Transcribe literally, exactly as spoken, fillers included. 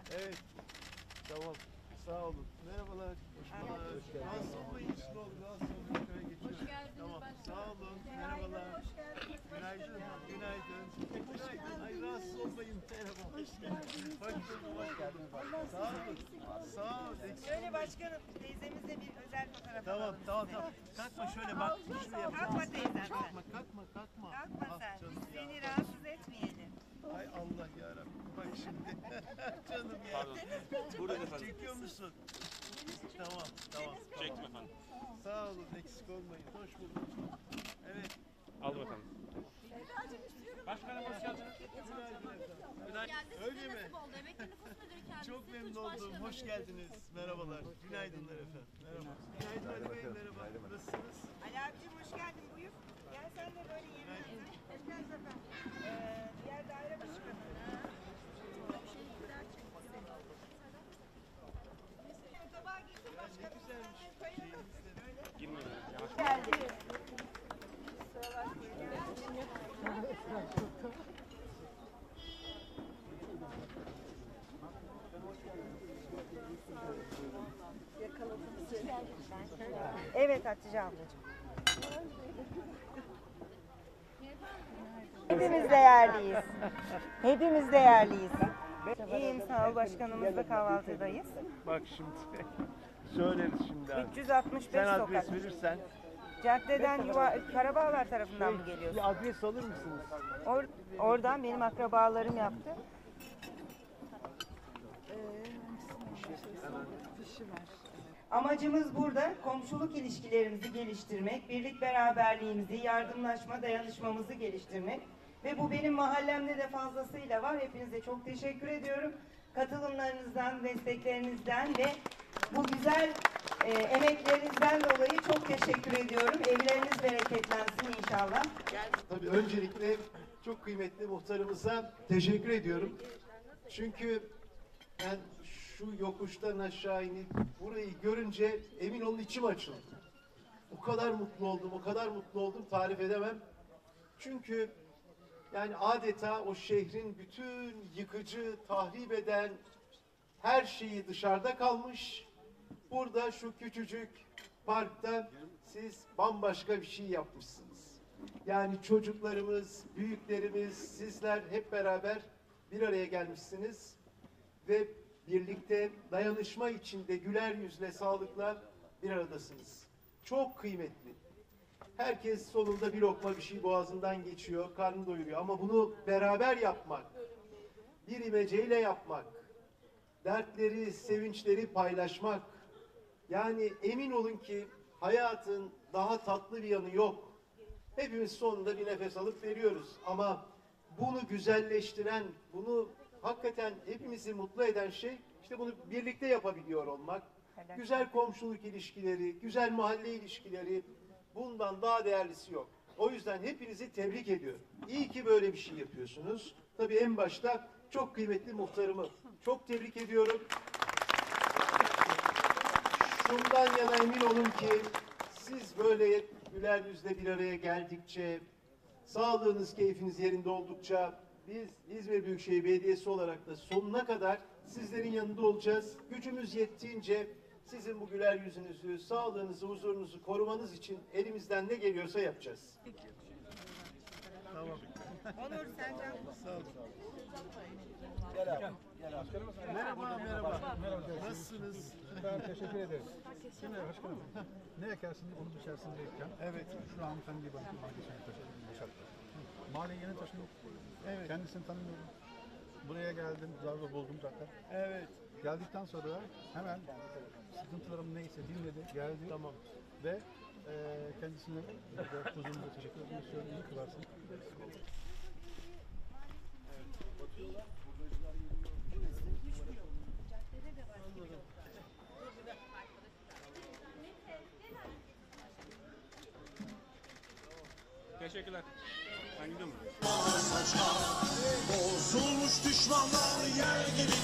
Evet. Tamam. Sağ olun. Merhabalar. Hoş bulduk. Rahatsız olmayın. Ne olur rahatsız olmayın. Şöyle geçiyorum. Hoş geldiniz. Tamam. Başkanım. Sağ olun. Merhabalar. Hoş geldiniz. Günaydın. Günaydın. Günaydın. Ay rahatsız olmayın. Merhaba. Hoş geldiniz. Hoş bulduk. Hoş geldiniz. Sağ olun. Sağ olun. Eksik Şöyle olmayın. başkanım, teyzemizle bir özel fotoğraf Tamam, alalım tamam, size. tamam. Kalkma şöyle bak. Şuraya bak. Kalkma teyzem sen. Kalkma, kalkma, kalkma. Kalkma Ah, sen. canım Biz ya. seni rahatsız etmeyelim. Ay Allah yarabbim. Bak şimdi. Canım ya. Buyurun efendim. Çekiyor musun? Tamam, tamam. Çektim efendim. Sağ olun, eksik olmayın. Hoş bulduk. Evet. Aldım efendim. Başkanım hoş geldiniz. Geldiniz. Öyle Size mi? nasip oldu. Emekli nüfus müdürü kendisi. Çok memnun Tunç oldum. Başkanım. Hoş geldiniz. Merhabalar. Günaydınlar efendim. Merhaba. Günaydın Ali Bey. Merhaba. Nasılsınız? Ali abicim hoş geldin, buyur. Gel sen de böyle yerine otur. Hoş geldiniz efendim. Ee, diğer daire başkanı. Tabağa getir başkanım. Güzelmiş. Şeyinizde. Girmeyin. Yavaş. Geldi. Evet Hatice ablacığım. Hepimiz değerliyiz. Hepimiz değerliyiz. İyiyim sağ ol, başkanımızla kahvaltıdayız. Bak şimdi. Söyleriz şimdi abi. üç yüz altmış beş Sen sokak. adres verirsen. Caddeden yuva, Karabağlar tarafından mı geliyorsun? Bir adres alır mısınız? Or, oradan benim akrabalarım yaptı. Amacımız burada komşuluk ilişkilerimizi geliştirmek, birlik beraberliğimizi, yardımlaşma, dayanışmamızı geliştirmek. Ve bu benim mahallemde de fazlasıyla var. Hepinize çok teşekkür ediyorum. Katılımlarınızdan, desteklerinizden ve bu güzel e, emeklerinizden dolayı çok teşekkür ediyorum. Evleriniz bereketlensin inşallah. Tabii öncelikle çok kıymetli muhtarımıza teşekkür ediyorum. Çünkü ben şu yokuştan aşağı inip burayı görünce emin olun içim açıldı. O kadar mutlu oldum, o kadar mutlu oldum tarif edemem. Çünkü yani adeta o şehrin bütün yıkıcı, tahrip eden her şeyi dışarıda kalmış. Burada şu küçücük parkta siz bambaşka bir şey yapmışsınız. Yani çocuklarımız, büyüklerimiz, sizler hep beraber bir araya gelmişsiniz ve birlikte dayanışma içinde güler yüzle, sağlıkla bir aradasınız. Çok kıymetli. Herkes sonunda bir lokma bir şey boğazından geçiyor, karnını doyuruyor. Ama bunu beraber yapmak, bir imeceyle yapmak, dertleri, sevinçleri paylaşmak. Yani emin olun ki hayatın daha tatlı bir yanı yok. Hepimiz sonunda bir nefes alıp veriyoruz. Ama bunu güzelleştiren, bunu hakikaten hepimizi mutlu eden şey, işte bunu birlikte yapabiliyor olmak. Güzel komşuluk ilişkileri, güzel mahalle ilişkileri, bundan daha değerlisi yok. O yüzden hepinizi tebrik ediyorum. İyi ki böyle bir şey yapıyorsunuz. Tabii en başta çok kıymetli muhtarımı çok tebrik ediyorum. Şundan yana emin olun ki siz böyle güler yüzle bir araya geldikçe, sağlığınız, keyfiniz yerinde oldukça biz İzmir Büyükşehir Belediyesi olarak da sonuna kadar sizlerin yanında olacağız. Gücümüz yettiğince sizin bu güler yüzünüzü, sağlığınızı, huzurunuzu korumanız için elimizden ne geliyorsa yapacağız. Tamam. Onur Selcan. Sağ olun. Merhaba, merhaba. Nasılsınız? Ben teşekkür ederim. Şimdi başkanım, ne ekersin onu biçersin derken. Evet. Şu an hanımefendi gibi bakın, geçen taşıdım, boşalttım. Mahalleye yeni taşındım. Evet. Kendisini tanımıyorum. Buraya geldim, zarla buldum zaten. Evet. Geldikten sonra hemen sıkıntılarım neyse dinledi, geldi. Tamam. Ve e, kendisine burada huzurumuza teşekkür etmek istiyorum. İyi ki varsın. Teşekkürler. Ben gidiyorum. Bozulmuş düşmanlar yer gibi